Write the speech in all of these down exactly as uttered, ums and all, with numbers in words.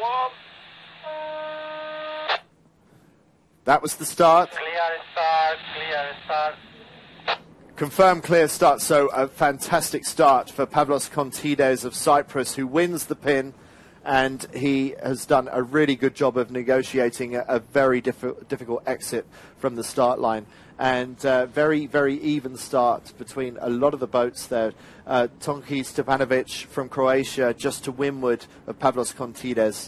That was the start. Clear start, clear start. Confirmed clear start, so a fantastic start for Pavlos Kontides of Cyprus, who wins the pin, and he has done a really good job of negotiating a, a very diffi difficult exit from the start line. And uh, very, very even start between a lot of the boats there. Uh, Tonki Stepanovic from Croatia just to windward of Pavlos Kontides.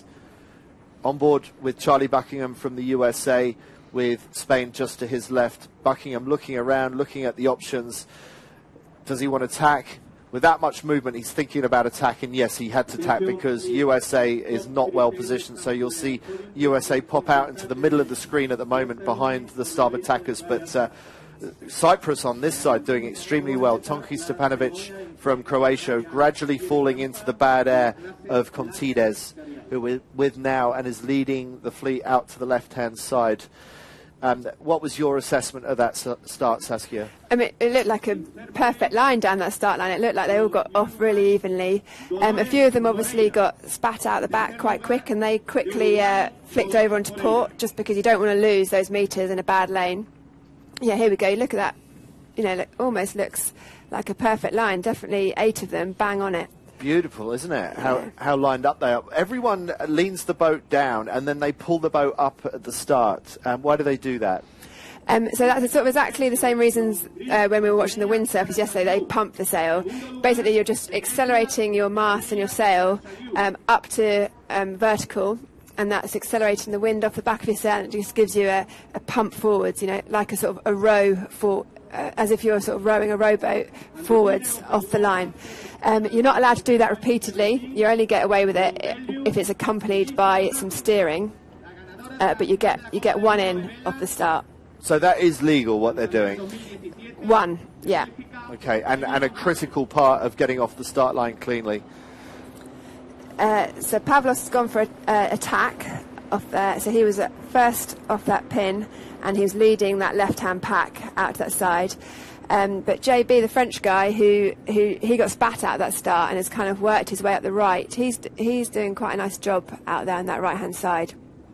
On board with Charlie Buckingham from the U S A, with Spain just to his left. Buckingham looking around, looking at the options. Does he want to attack? With that much movement, he's thinking about attacking. Yes, he had to attack because U S A is not well positioned. So you'll see U S A pop out into the middle of the screen at the moment behind the starboard attackers. But uh, Cyprus on this side doing extremely well. Tonki Stepanovic from Croatia gradually falling into the bad air of Kontides, who we're with now and is leading the fleet out to the left-hand side. Um, what was your assessment of that start, Saskia? I mean, it looked like a perfect line down that start line. It looked like they all got off really evenly. Um, a few of them obviously got spat out the back quite quick, and they quickly uh, flicked over onto port, just because you don't want to lose those metres in a bad lane. Yeah, here we go. Look at that. You know, it almost looks like a perfect line. Definitely eight of them, bang on it. Beautiful, isn't it? How yeah. how lined up they are. Everyone leans the boat down and then they pull the boat up at the start. Um, why do they do that? Um, so that's sort of exactly the same reasons uh, when we were watching the windsurfers yesterday. They pump the sail. Basically, you're just accelerating your mast and your sail um, up to um, vertical, and that's accelerating the wind off the back of your sail, and it just gives you a, a pump forwards, you know, like a sort of a row for, uh, as if you're sort of rowing a rowboat forwards off the line. Um, you're not allowed to do that repeatedly. You only get away with it if it's accompanied by some steering, uh, but you get you get one in off the start. So that is legal, what they're doing? One, yeah. Okay, and, and a critical part of getting off the start line cleanly. Uh, so Pavlos has gone for an uh, attack off there. So he was at first off that pin, and he was leading that left-hand pack out to that side. Um, but J B, the French guy, who, who he got spat out at that start and has kind of worked his way up the right, he's he's doing quite a nice job out there on that right-hand side.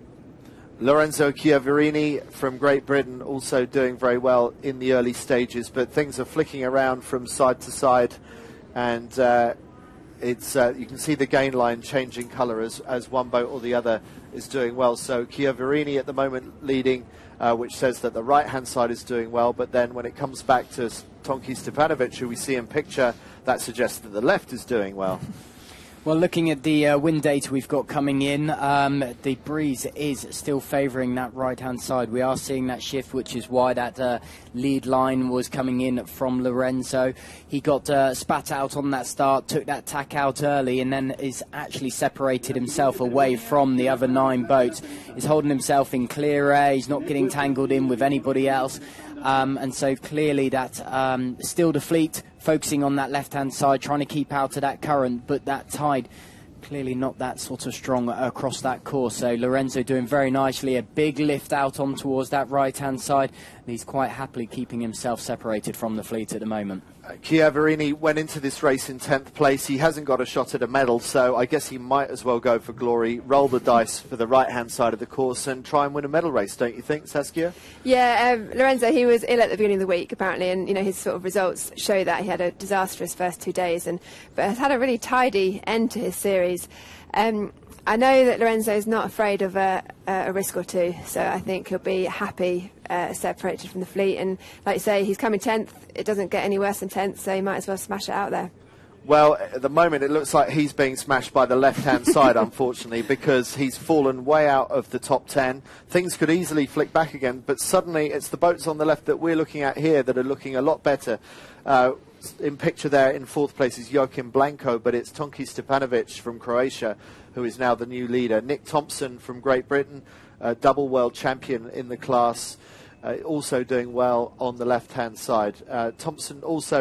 Lorenzo Chiaverini from Great Britain also doing very well in the early stages, but things are flicking around from side to side, and uh, it's uh, you can see the gain line changing colour as, as one boat or the other is doing well. So Chiaverini at the moment leading, uh, which says that the right-hand side is doing well, but then when it comes back to Tonki Stepanovic, who we see in picture, that suggests that the left is doing well. Well, looking at the uh, wind data we've got coming in, um, the breeze is still favouring that right-hand side. We are seeing that shift, which is why that uh, lead line was coming in from Lorenzo. He got uh, spat out on that start, took that tack out early, and then is actually separated himself away from the other nine boats. He's holding himself in clear air. He's not getting tangled in with anybody else. Um, and so clearly that um, still the fleet focusing on that left-hand side, trying to keep out of that current, but that tide clearly not that sort of strong across that course. So Lorenzo doing very nicely, a big lift out on towards that right-hand side, and he's quite happily keeping himself separated from the fleet at the moment. Uh, Chiaverini went into this race in tenth place. He hasn't got a shot at a medal, so I guess he might as well go for glory, roll the dice for the right-hand side of the course and try and win a medal race, don't you think, Saskia? Yeah, um, Lorenzo, he was ill at the beginning of the week, apparently, and you know his sort of results show that. He had a disastrous first two days, and but has had a really tidy end to his series. Um, I know that Lorenzo is not afraid of a, a risk or two, so I think he'll be happy uh, separated from the fleet. And like you say, he's coming tenth. It doesn't get any worse than tenth, so he might as well smash it out there. Well, at the moment, it looks like he's being smashed by the left-hand side, unfortunately, because he's fallen way out of the top ten. Things could easily flick back again, but suddenly it's the boats on the left that we're looking at here that are looking a lot better. Uh, in picture there in fourth place is Joachim Blanco, but it's Tonki Stepanovic from Croatia, who is now the new leader. Nick Thompson from Great Britain, uh, double world champion in the class, uh, also doing well on the left-hand side. Uh, Thompson also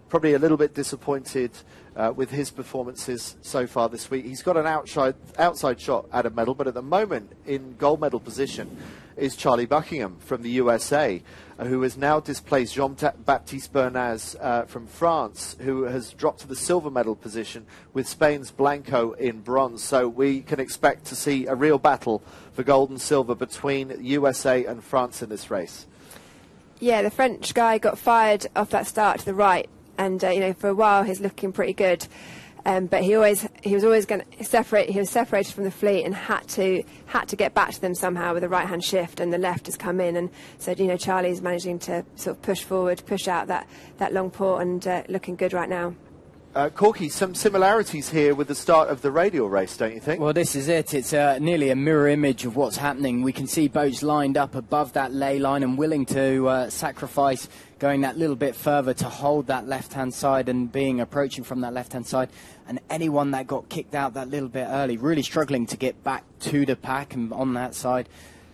probably a little bit disappointed uh, with his performances so far this week. He's got an outside, outside shot at a medal, but at the moment in gold medal position is Charlie Buckingham from the U S A, uh, who has now displaced Jean-Baptiste Bernaz uh, from France, who has dropped to the silver medal position with Spain's Blanco in bronze. So we can expect to see a real battle for gold and silver between U S A and France in this race. Yeah, the French guy got fired off that start to the right, and uh, you know, for a while he's looking pretty good. Um, but he always he was always going to separate. He was separated from the fleet and had to had to get back to them somehow with a right hand shift, and the left has come in, and so you know Charlie's managing to sort of push forward, push out that that long port, and uh, looking good right now. Uh, Corky, some similarities here with the start of the radial race, don't you think? Well, this is it. It's uh, nearly a mirror image of what's happening. We can see boats lined up above that ley line and willing to uh, sacrifice going that little bit further to hold that left-hand side and being approaching from that left-hand side. And anyone that got kicked out that little bit early, really struggling to get back to the pack and on that side.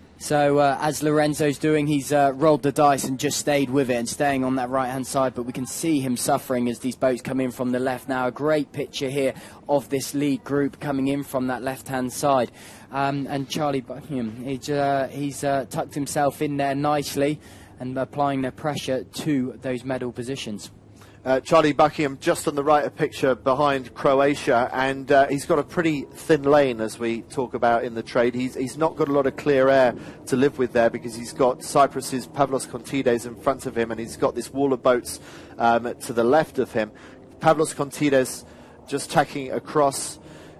So uh, as Lorenzo's doing, he's uh, rolled the dice and just stayed with it and staying on that right-hand side. But we can see him suffering as these boats come in from the left. Now, a great picture here of this lead group coming in from that left-hand side. Um, and Charlie Buckingham, he's, uh, he's uh, tucked himself in there nicely and applying the pressure to those medal positions. Uh, Charlie Buckingham just on the right, a picture behind Croatia, and uh, he's got a pretty thin lane, as we talk about in the trade. He's, he's not got a lot of clear air to live with there, because he's got Cyprus's Pavlos Contides in front of him, and he's got this wall of boats um, to the left of him. Pavlos Contides just tacking across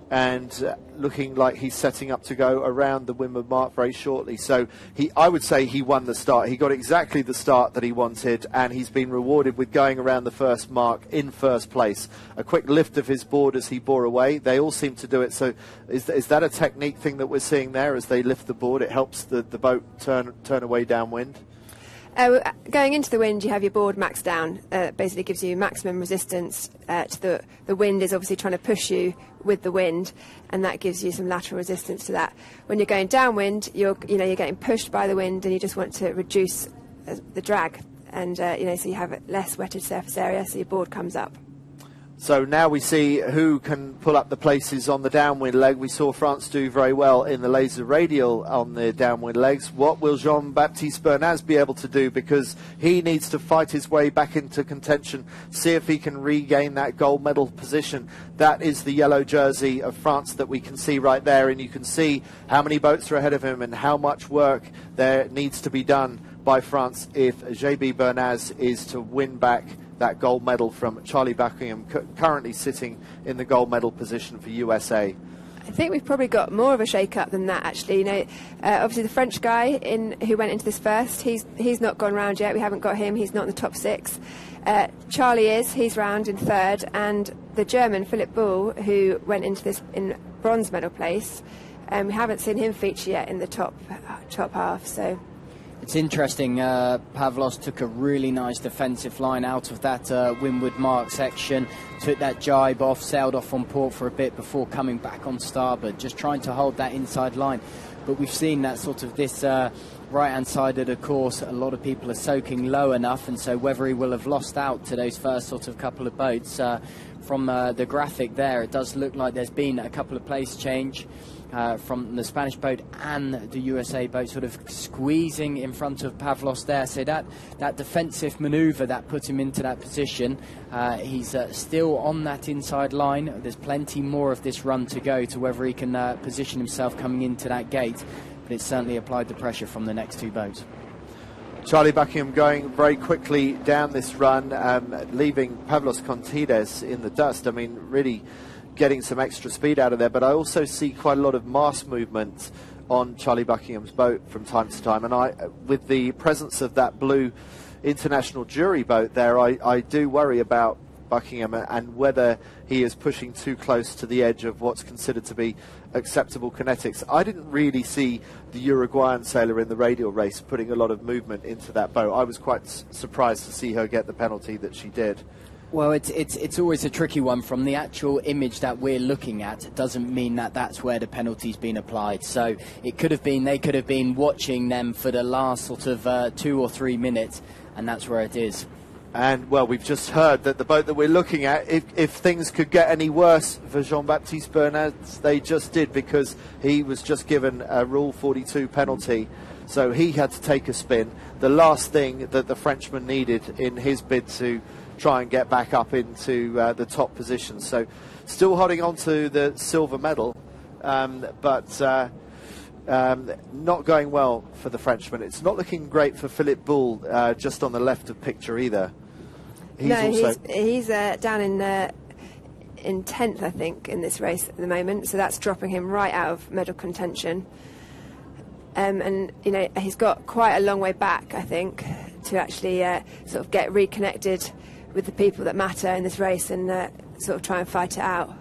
and uh, looking like he's setting up to go around the windward mark very shortly. So he, I would say he won the start. He got exactly the start that he wanted, and he's been rewarded with going around the first mark in first place. A quick lift of his board as he bore away. They all seem to do it. So is, is that a technique thing that we're seeing there as they lift the board? It helps the, the boat turn, turn away downwind? Uh, going into the wind, you have your board maxed down. Uh, basically gives you maximum resistance uh, to the the wind. Is obviously trying to push you with the wind, and that gives you some lateral resistance to that. When you're going downwind, you're you know you're getting pushed by the wind, and you just want to reduce uh, the drag, and uh, you know so you have less wetted surface area, so your board comes up. So now we see who can pull up the places on the downwind leg. We saw France do very well in the laser radial on the downwind legs. What will Jean-Baptiste Bernaz be able to do? Because he needs to fight his way back into contention, see if he can regain that gold medal position. That is the yellow jersey of France that we can see right there, and you can see how many boats are ahead of him and how much work there needs to be done by France if J B Bernaz is to win back that gold medal from Charlie Buckingham, currently sitting in the gold medal position for U S A. I think we've probably got more of a shake-up than that, actually. You know, uh, obviously the French guy in who went into this first, he's he's not gone round yet. We haven't got him. He's not in the top six. Uh, Charlie is. He's round in third, and the German Philipp Bull, who went into this in bronze medal place, um, we haven't seen him feature yet in the top top half. So. It's interesting, uh, Pavlos took a really nice defensive line out of that uh, windward mark section, took that jibe off, sailed off on port for a bit before coming back on starboard, just trying to hold that inside line. But we've seen that sort of this uh, right-hand side of the course, a lot of people are soaking low enough, and so whether he will have lost out to those first sort of couple of boats, uh, from uh, the graphic there, it does look like there's been a couple of place change. Uh, from the Spanish boat and the U S A boat sort of squeezing in front of Pavlos there. So that, that defensive manoeuvre that put him into that position, uh, he's uh, still on that inside line. There's plenty more of this run to go to whether he can uh, position himself coming into that gate, but it's certainly applied the pressure from the next two boats. Charlie Buckingham going very quickly down this run, um, leaving Pavlos Contides in the dust. I mean, really getting some extra speed out of there, but I also see quite a lot of mast movement on Charlie Buckingham's boat from time to time, and I, with the presence of that blue international jury boat there, I, I do worry about Buckingham and whether he is pushing too close to the edge of what's considered to be acceptable kinetics. I didn't really see the Uruguayan sailor in the radial race putting a lot of movement into that boat. I was quite s surprised to see her get the penalty that she did. Well, it's, it's, it's always a tricky one. From the actual image that we're looking at, doesn't mean that that's where the penalty's been applied. So it could have been, they could have been watching them for the last sort of uh, two or three minutes, and that's where it is. And, well, we've just heard that the boat that we're looking at, if, if things could get any worse for Jean-Baptiste Bernard, they just did, because he was just given a Rule forty-two penalty. So he had to take a spin. The last thing that the Frenchman needed in his bid to try and get back up into uh, the top position. So still holding on to the silver medal, um, but uh, um, not going well for the Frenchman. It's not looking great for Philippe Boulle, uh, just on the left of picture either. He's no, also he's, he's uh, down in uh, in tenth, I think, in this race at the moment. So that's dropping him right out of medal contention. Um, and you know, he's got quite a long way back, I think, to actually uh, sort of get reconnected with the people that matter in this race and uh, sort of try and fight it out.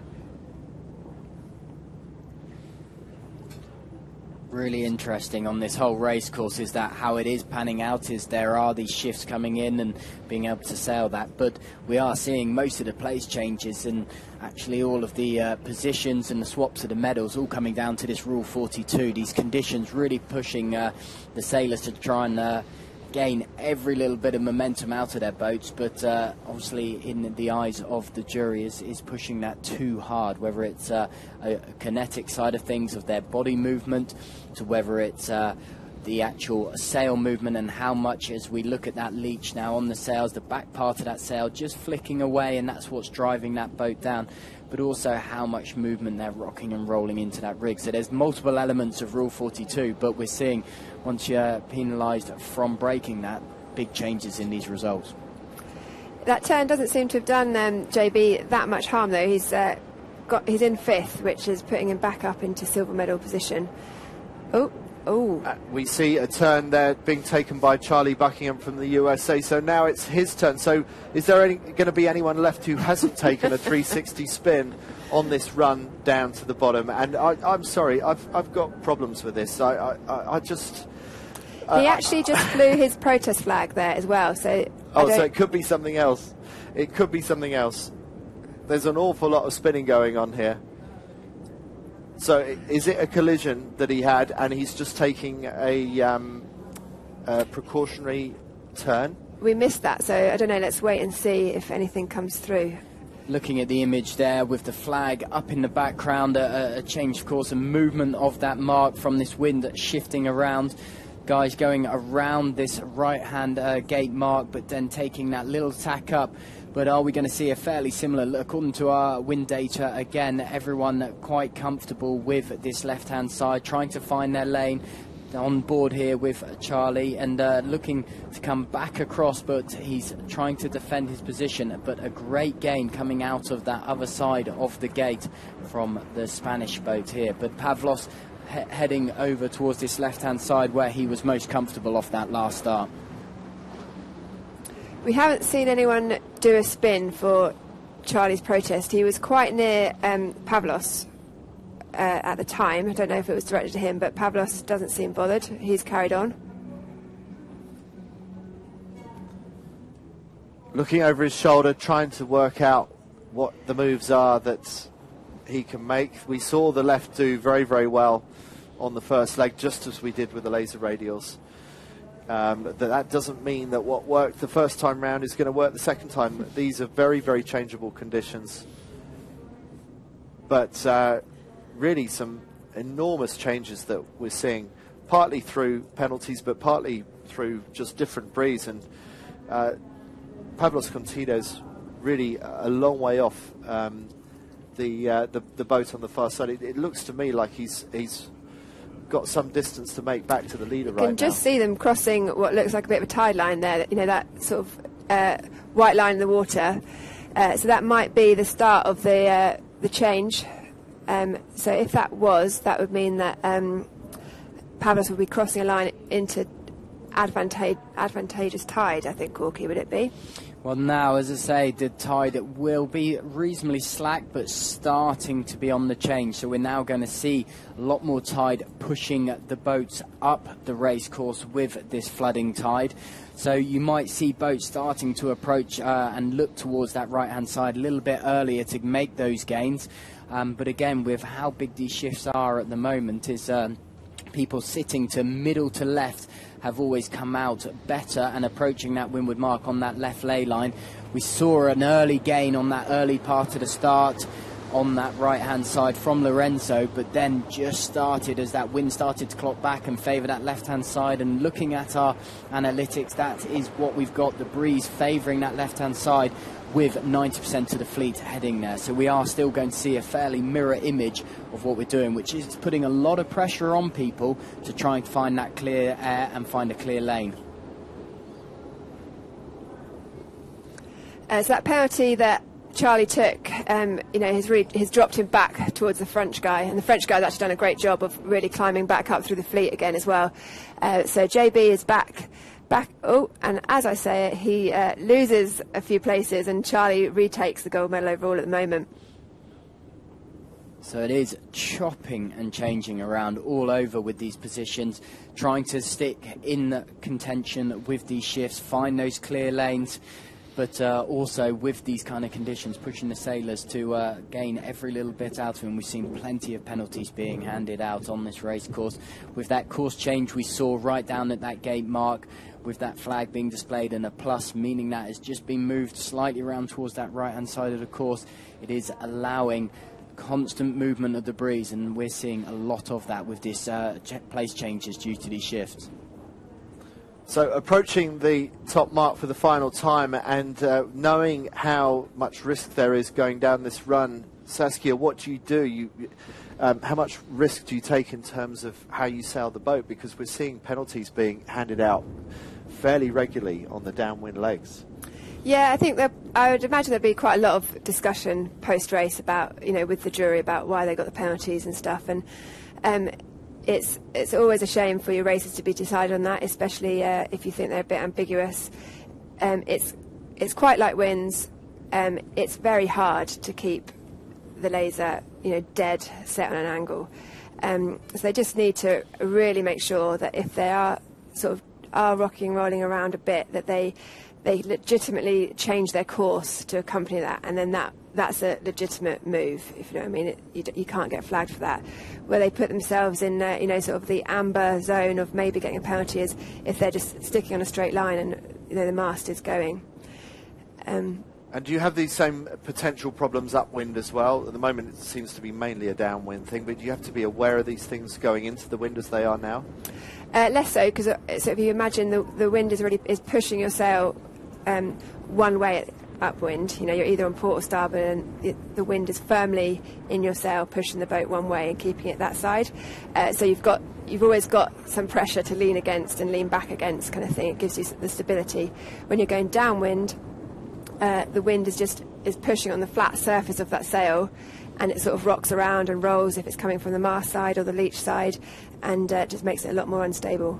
Really interesting on this whole race course is that how it is panning out is there are these shifts coming in and being able to sail that, but we are seeing most of the place changes and actually all of the uh, positions and the swaps of the medals all coming down to this Rule forty-two. These conditions really pushing uh, the sailors to try and uh, gain every little bit of momentum out of their boats, but uh, obviously in the eyes of the jury is, is pushing that too hard, whether it's uh, a, a kinetic side of things of their body movement, to whether it's uh, the actual sail movement and how much, as we look at that leech now on the sails, the back part of that sail just flicking away, and that's what's driving that boat down, but also how much movement they're rocking and rolling into that rig. So there's multiple elements of Rule forty-two, but we're seeing, once you're penalised from breaking that, big changes in these results. That turn doesn't seem to have done um, J B that much harm, though. He's uh, got he's in fifth, which is putting him back up into silver medal position. Oh, oh. Uh, we see a turn there being taken by Charlie Buckingham from the U S A. So now it's his turn. So is there going to be anyone left who hasn't taken a three sixty spin on this run down to the bottom? And I, I'm sorry, I've I've got problems with this. I I, I just. He actually just flew his protest flag there as well. So oh, so it could be something else. It could be something else. There's an awful lot of spinning going on here. So is it a collision that he had, and he's just taking a, um, a precautionary turn? We missed that, so I don't know. Let's wait and see if anything comes through. Looking at the image there with the flag up in the background, a, a change of course, a movement of that mark from this wind shifting around. Guys going around this right-hand uh, gate mark, but then taking that little tack up. But are we going to see a fairly similar, according to our wind data, again, everyone quite comfortable with this left-hand side, trying to find their lane on board here with Charlie and uh, looking to come back across, but he's trying to defend his position. But a great gain coming out of that other side of the gate from the Spanish boat here. But Pavlos he heading over towards this left-hand side where he was most comfortable off that last start. We haven't seen anyone do a spin for Charlie's protest. He was quite near um, Pavlos uh, at the time. I don't know if it was directed to him, but Pavlos doesn't seem bothered. He's carried on. Looking over his shoulder, trying to work out what the moves are that he can make. We saw the left do very, very well on the first leg, just as we did with the laser radials. Um, that, that doesn't mean that what worked the first time round is going to work the second time. These are very, very changeable conditions. But uh, really some enormous changes that we're seeing, partly through penalties, but partly through just different breeze. And uh, Pavlos Contido's really a long way off um, the, uh, the the boat on the far side. It, it looks to me like he's he's got some distance to make back to the leader right now. You can just see them crossing what looks like a bit of a tide line there, you know, that sort of uh, white line in the water. Uh, so that might be the start of the uh, the change. Um, so if that was, that would mean that um, Pavlos would be crossing a line into advanta advantageous tide, I think, Corky, would it be? Well, now, as I say, the tide will be reasonably slack, but starting to be on the change. So we're now going to see a lot more tide pushing the boats up the race course with this flooding tide. So you might see boats starting to approach uh, and look towards that right-hand side a little bit earlier to make those gains. Um, but again, with how big these shifts are at the moment, is um, people sitting to middle to left have always come out better and approaching that windward mark on that left lay line. We saw an early gain on that early part of the start on that right-hand side from Lorenzo, but then just started as that wind started to clock back and favour that left-hand side. And looking at our analytics, that is what we've got, the breeze favouring that left-hand side with ninety percent of the fleet heading there. So we are still going to see a fairly mirror image of what we're doing, which is putting a lot of pressure on people to try and find that clear air and find a clear lane. Uh, so that penalty that Charlie took, um, you know, has, really, has dropped him back towards the French guy, and the French guy has actually done a great job of really climbing back up through the fleet again as well. Uh, so J B is back, back. Oh, and as I say it, he uh, loses a few places, and Charlie retakes the gold medal overall at the moment. So it is chopping and changing around all over with these positions, trying to stick in the contention with these shifts, find those clear lanes. But uh, also with these kind of conditions, pushing the sailors to uh, gain every little bit out of them. We've seen plenty of penalties being handed out on this race course. With that course change we saw right down at that gate mark, with that flag being displayed and a plus, meaning that it's just been moved slightly around towards that right-hand side of the course. It is allowing constant movement of the breeze, and we're seeing a lot of that with this uh, place changes due to these shifts. So approaching the top mark for the final time, and uh, knowing how much risk there is going down this run, Saskia, what do you do? You, um, how much risk do you take in terms of how you sail the boat? Because we're seeing penalties being handed out fairly regularly on the downwind legs. Yeah, I think that I would imagine there'd be quite a lot of discussion post-race about, you know, with the jury about why they got the penalties and stuff. And um, it's it's always a shame for your races to be decided on that, especially uh, if you think they're a bit ambiguous. Um, it's it's quite like winds. Um, it's very hard to keep the laser, you know, dead set on an angle. Um, so they just need to really make sure that if they are sort of are rocking, rolling around a bit, that they they legitimately change their course to accompany that, and then that that's a legitimate move, if you know what I mean. It, you, you can't get flagged for that. Where they put themselves in, uh, you know, sort of the amber zone of maybe getting a penalty is if they're just sticking on a straight line and, you know, the mast is going. Um, and do you have these same potential problems upwind as well? At the moment it seems to be mainly a downwind thing, but do you have to be aware of these things going into the wind as they are now? Uh, less so, because uh, so if you imagine the, the wind is really is pushing your sail um, one way at, upwind, you know, you're either on port or starboard, and it, the wind is firmly in your sail, pushing the boat one way and keeping it that side. Uh, so you've got, you've always got some pressure to lean against and lean back against, kind of thing. It gives you the stability. When you're going downwind, uh, the wind is just is pushing on the flat surface of that sail, and it sort of rocks around and rolls if it's coming from the mast side or the leach side, and uh, just makes it a lot more unstable.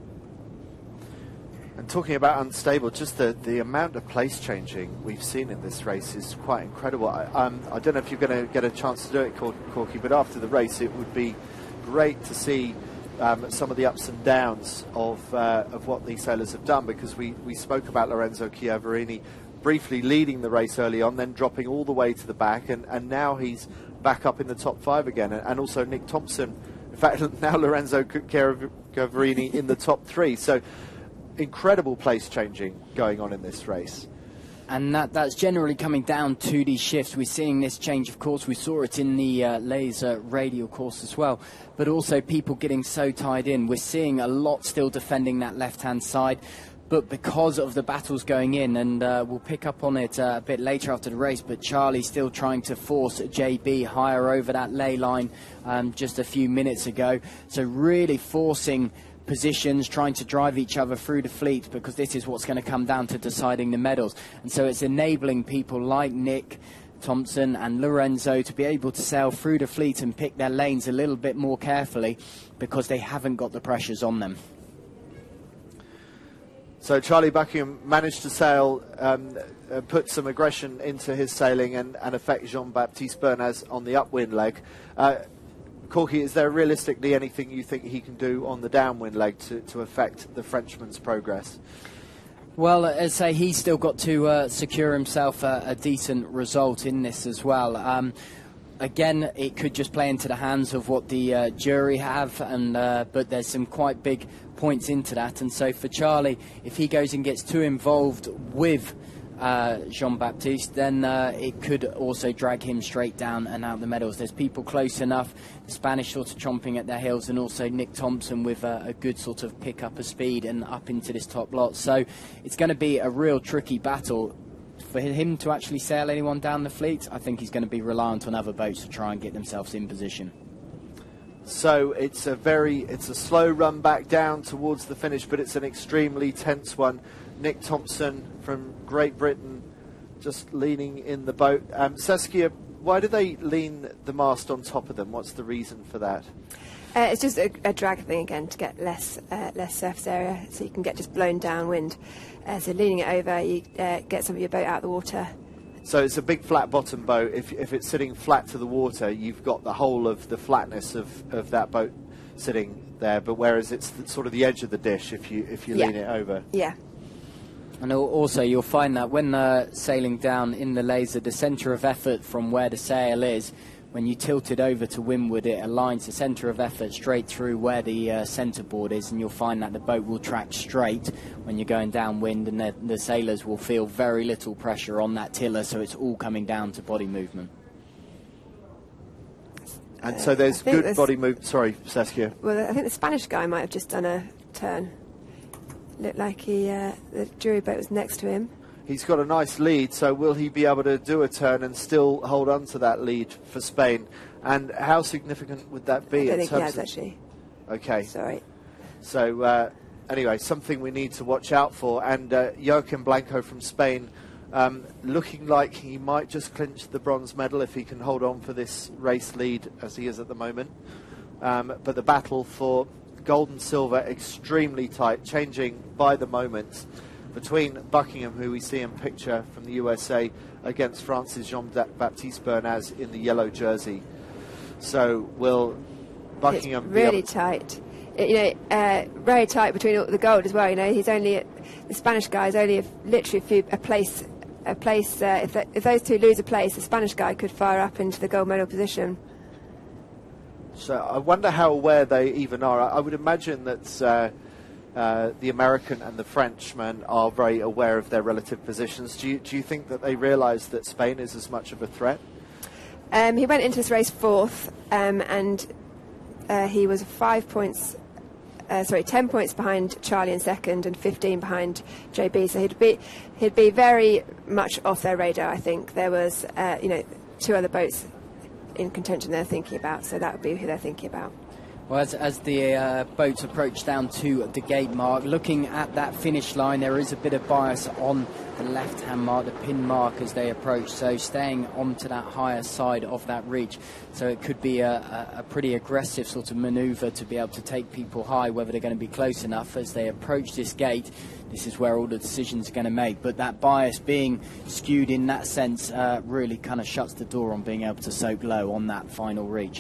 And talking about unstable, just the, the amount of place changing we've seen in this race is quite incredible. I, um, I don't know if you're going to get a chance to do it, Corky, but after the race it would be great to see um, some of the ups and downs of uh, of what these sailors have done, because we, we spoke about Lorenzo Chiavarini briefly leading the race early on, then dropping all the way to the back, and, and now he's back up in the top five again, and, and also Nick Thompson, in fact now Lorenzo Chiavarini in the top three. So incredible place changing going on in this race. And that, that's generally coming down to these shifts. We're seeing this change of course. We saw it in the uh, laser radial course as well, but also people getting so tied in. We're seeing a lot still defending that left-hand side, but because of the battles going in, and uh, we'll pick up on it uh, a bit later after the race, but Charlie still trying to force J B higher over that lay line um, just a few minutes ago. So really forcing positions, trying to drive each other through the fleet, because this is what's going to come down to deciding the medals. And so it's enabling people like Nick Thompson and Lorenzo to be able to sail through the fleet and pick their lanes a little bit more carefully, because they haven't got the pressures on them. So Charlie Buckingham managed to sail, um, uh, put some aggression into his sailing, and, and affect Jean-Baptiste Bernaz on the upwind leg. Uh, Corky, is there realistically anything you think he can do on the downwind leg to, to affect the Frenchman's progress? Well, as I say, he's still got to uh, secure himself a, a decent result in this as well. Um, again, it could just play into the hands of what the uh, jury have, and uh, but there's some quite big points into that. And so for Charlie, if he goes and gets too involved with uh, Jean-Baptiste, then uh, it could also drag him straight down and out the medals. There's people close enough, the Spanish sort of chomping at their heels, and also Nick Thompson with a, a good sort of pick up of speed and up into this top lot. So it's going to be a real tricky battle. For him to actually sail anyone down the fleet, I think he's going to be reliant on other boats to try and get themselves in position. So it's a very, it's a slow run back down towards the finish, but it's an extremely tense one. Nick Thompson from Great Britain just leaning in the boat. Um, Saskia, why do they lean the mast on top of them? What's the reason for that? Uh, it's just a, a drag thing again to get less uh, less surface area, so you can get just blown downwind. Uh, so leaning it over, you uh, get some of your boat out of the water. So it's a big flat bottom boat. If, if it's sitting flat to the water, you've got the whole of the flatness of, of that boat sitting there. But whereas it's the, sort of the edge of the dish if you if you yeah. lean it over. Yeah. And also you'll find that when uh, sailing down in the laser, the centre of effort from where the sail is, when you tilt it over to windward, it aligns the centre of effort straight through where the uh, centreboard is, and you'll find that the boat will track straight when you're going downwind, and the, the sailors will feel very little pressure on that tiller, so it's all coming down to body movement. And uh, so there's good there's body movement. Sorry, Saskia. Well, I think the Spanish guy might have just done a turn. Looked like he, uh, the jury boat was next to him. He's got a nice lead, so will he be able to do a turn and still hold on to that lead for Spain? And how significant would that be? I don't in think he terms has, of actually. Okay. Sorry. So, uh, anyway, something we need to watch out for. And uh, Joaquim Blanco from Spain, um, looking like he might just clinch the bronze medal if he can hold on for this race lead as he is at the moment. Um, but the battle for gold and silver extremely tight, changing by the moment, between Buckingham, who we see in picture from the U S A, against France's Jean-Baptiste Bernaz in the yellow jersey. So will Buckingham it's really be able tight. It, you know, uh, very tight between all the gold as well. You know, he's only the Spanish guy is only a, literally a, few, a place. A place. Uh, if, the, if those two lose a place, the Spanish guy could fire up into the gold medal position. So I wonder how aware they even are. I, I would imagine that uh, uh, the American and the Frenchman are very aware of their relative positions. Do you, do you think that they realise that Spain is as much of a threat? Um, he went into this race fourth, um, and uh, he was five points, uh, sorry, ten points behind Charlie in second, and fifteen behind J B. So he'd be he'd be very much off their radar. I think there was, uh, you know, two other boats in contention they're thinking about, so that would be who they're thinking about. Well, as, as the uh, boats approach down to the gate mark, looking at that finish line, there is a bit of bias on the left-hand mark, the pin mark, as they approach, so staying onto that higher side of that ridge. So it could be a, a, a pretty aggressive sort of manoeuvre to be able to take people high, whether they're going to be close enough. As they approach this gate, this is where all the decisions are going to make. But that bias being skewed in that sense uh, really kind of shuts the door on being able to soak low on that final reach.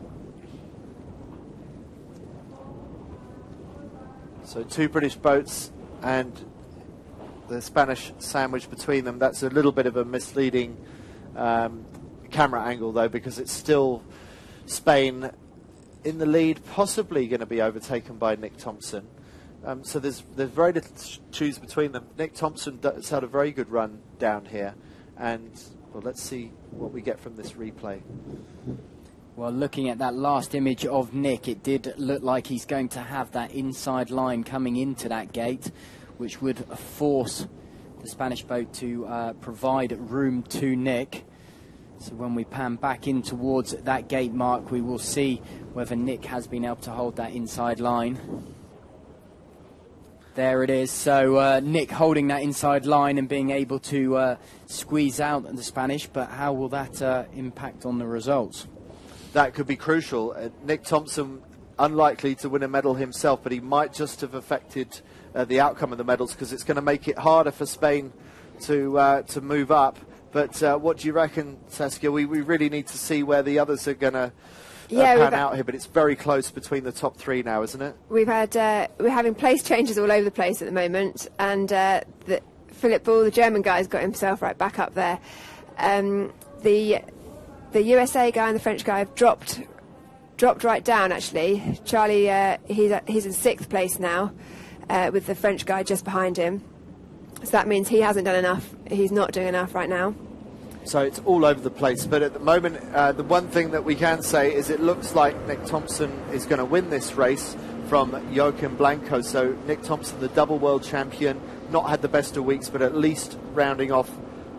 So two British boats and the Spanish sandwich between them. That's a little bit of a misleading um, camera angle, though, because it's still Spain in the lead, possibly going to be overtaken by Nick Thompson. Um, so there's there's very little to choose between them. Nick Thompson has had a very good run down here, and well, let's see what we get from this replay. Well, looking at that last image of Nick, it did look like he's going to have that inside line coming into that gate, which would force the Spanish boat to uh, provide room to Nick. So when we pan back in towards that gate mark, we will see whether Nick has been able to hold that inside line. There it is. So uh, Nick holding that inside line and being able to uh, squeeze out the Spanish, but how will that uh, impact on the results? That could be crucial. Uh, Nick Thompson, unlikely to win a medal himself, but he might just have affected uh, the outcome of the medals, because it's going to make it harder for Spain to uh, to move up. But uh, what do you reckon, Saskia? We, we really need to see where the others are going to uh, yeah, pan out here, but it's very close between the top three now, isn't it? We've had uh, we're having place changes all over the place at the moment, and uh, the, Philip Bull, the German guy, has got himself right back up there. Um, the the U S A guy and the French guy have dropped dropped right down, actually. Charlie, uh, he's, he's in sixth place now, uh, with the French guy just behind him. So that means he hasn't done enough. He's not doing enough right now. So it's all over the place. But at the moment, uh, the one thing that we can say is it looks like Nick Thompson is going to win this race from Joachim Blanco. So Nick Thompson, the double world champion, not had the best of weeks, but at least rounding off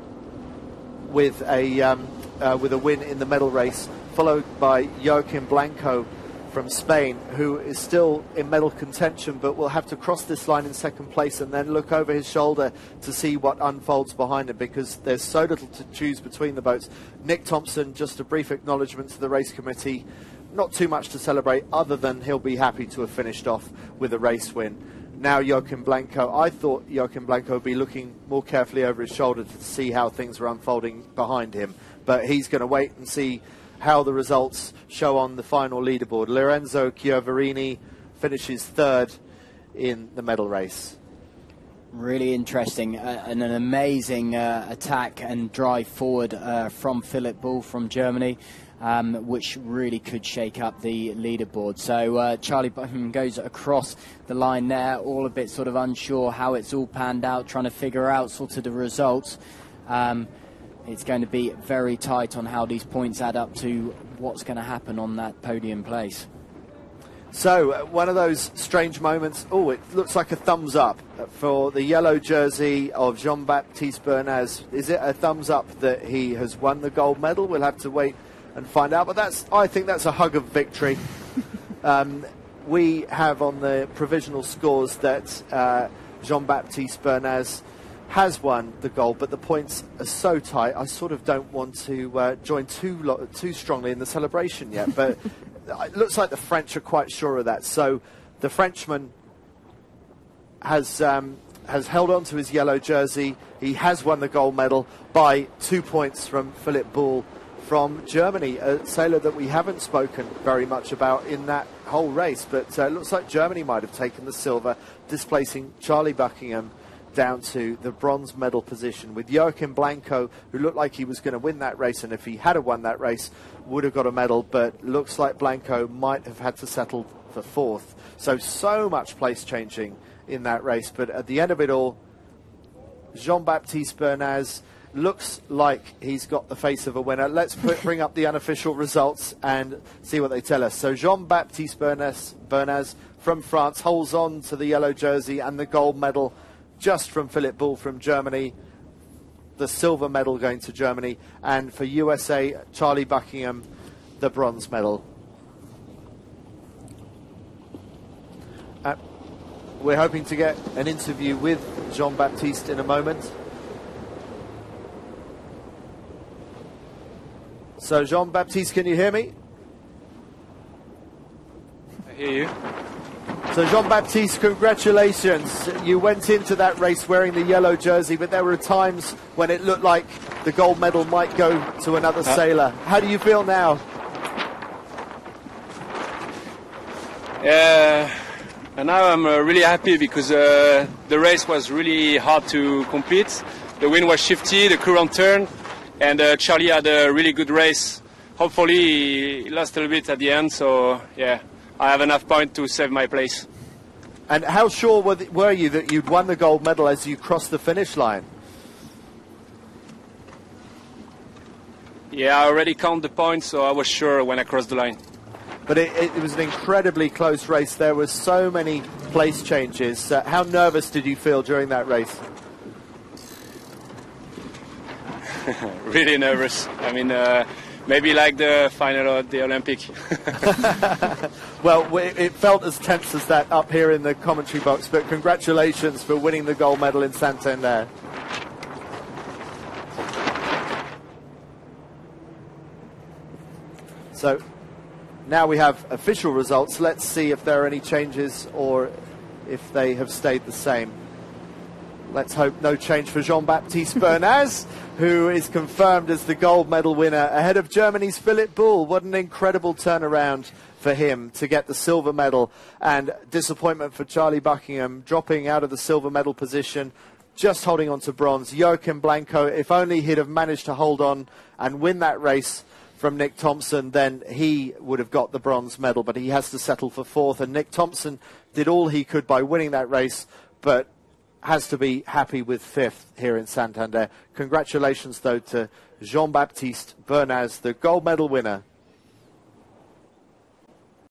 with a um, uh, with a win in the medal race, followed by Joachim Blanco from Spain, who is still in medal contention, but will have to cross this line in second place and then look over his shoulder to see what unfolds behind him, because there's so little to choose between the boats. Nick Thompson, just a brief acknowledgement to the race committee, not too much to celebrate other than he'll be happy to have finished off with a race win. Now Joachim Blanco, I thought Joachim Blanco would be looking more carefully over his shoulder to see how things were unfolding behind him, but he's going to wait and see how the results show on the final leaderboard. Lorenzo Chiavarini finishes third in the medal race. Really interesting, uh, and an amazing uh, attack and drive forward uh, from Philip Bull from Germany, um, which really could shake up the leaderboard. So uh, Charlie Buckingham goes across the line there, all a bit sort of unsure how it's all panned out, trying to figure out sort of the results. Um, It's going to be very tight on how these points add up to what's going to happen on that podium place. So, uh, one of those strange moments. Oh, it looks like a thumbs up for the yellow jersey of Jean-Baptiste Bernaz. Is it a thumbs up that he has won the gold medal? We'll have to wait and find out. But that's, I think that's a hug of victory. um, we have on the provisional scores that uh, Jean-Baptiste Bernaz has won the gold, but the points are so tight, I sort of don't want to uh, join too lo too strongly in the celebration yet, but it looks like the French are quite sure of that. So the Frenchman has um, has held on to his yellow jersey. He has won the gold medal by two points from Philip Bull from Germany, a sailor that we haven't spoken very much about in that whole race, but uh, it looks like Germany might have taken the silver, displacing Charlie Buckingham down to the bronze medal position, with Joachim Blanco, who looked like he was going to win that race, and if he had won that race would have got a medal, but looks like Blanco might have had to settle for fourth. So so much place changing in that race, but at the end of it all, Jean-Baptiste Bernaz looks like he's got the face of a winner. Let's put, bring up the unofficial results and see what they tell us. So Jean-Baptiste Bernaz, Bernaz from France holds on to the yellow jersey and the gold medal just from Philip Bull from Germany, the silver medal going to Germany, and for U S A, Charlie Buckingham, the bronze medal. Uh, we're hoping to get an interview with Jean-Baptiste in a moment. So Jean-Baptiste, can you hear me? I hear you. So Jean-Baptiste, congratulations. You went into that race wearing the yellow jersey, but there were times when it looked like the gold medal might go to another uh, sailor. How do you feel now? Uh, and now I'm uh, really happy because uh, the race was really hard to complete. The wind was shifty, the current turned, and uh, Charlie had a really good race. Hopefully he lost a little bit at the end, so yeah. I have enough points to save my place. And how sure were, the, were you that you'd won the gold medal as you crossed the finish line? Yeah, I already count the points, so I was sure when I crossed the line. But it, it was an incredibly close race. There were so many place changes. Uh, how nervous did you feel during that race? Really nervous. I mean, uh, maybe like the final of the Olympic. Well, it felt as tense as that up here in the commentary box, but congratulations for winning the gold medal in Santander. So now we have official results. Let's see if there are any changes or if they have stayed the same. Let's hope no change for Jean-Baptiste Bernaz, who is confirmed as the gold medal winner ahead of Germany's Philip Bull. What an incredible turnaround for him to get the silver medal, and disappointment for Charlie Buckingham, dropping out of the silver medal position, just holding on to bronze. Joachim Blanco, if only he'd have managed to hold on and win that race from Nick Thompson, then he would have got the bronze medal, but he has to settle for fourth. And Nick Thompson did all he could by winning that race, but has to be happy with fifth here in Santander. Congratulations, though, to Jean-Baptiste Bernaz, the gold medal winner